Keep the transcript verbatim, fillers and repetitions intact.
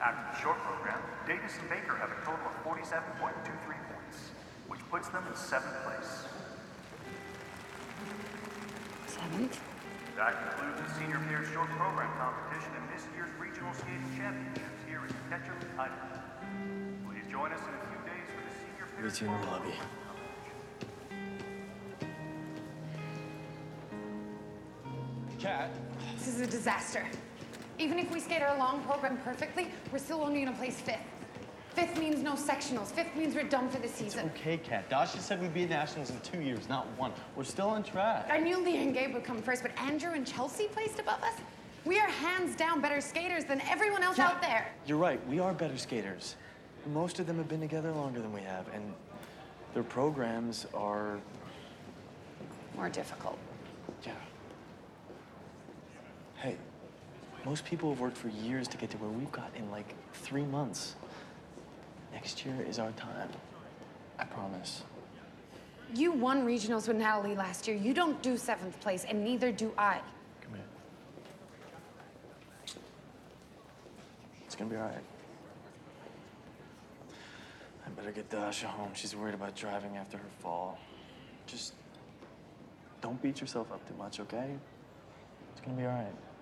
After the short program, Davis and Baker have a total of forty-seven point two three points, which puts them in seventh place. Seventh? That concludes the Senior Peer Short Program competition in this year's Regional Skating Championships here in Ketchum, Idaho. Please join us in a few days for the Senior Peer Meet you in the lobby. Cat. This is a disaster. Even if we skate our long program perfectly, we're still only gonna place fifth. Fifth means no sectionals. Fifth means we're done for the season. It's okay, Kat. Dasha said we'd be at Nationals in two years, not one. We're still on track. I knew Leah and Gabe would come first, but Andrew and Chelsea placed above us? We are hands down better skaters than everyone else Yeah, out there. You're right, we are better skaters. Most of them have been together longer than we have, and their programs are... More difficult. Yeah. Hey, most people have worked for years to get to where we've got in like three months. Next year is our time. I promise. You won regionals with Natalie last year. You don't do seventh place, and neither do I. Come here. It's gonna be all right. I better get Dasha home. She's worried about driving after her fall. Just don't beat yourself up too much, okay? It's gonna be all right.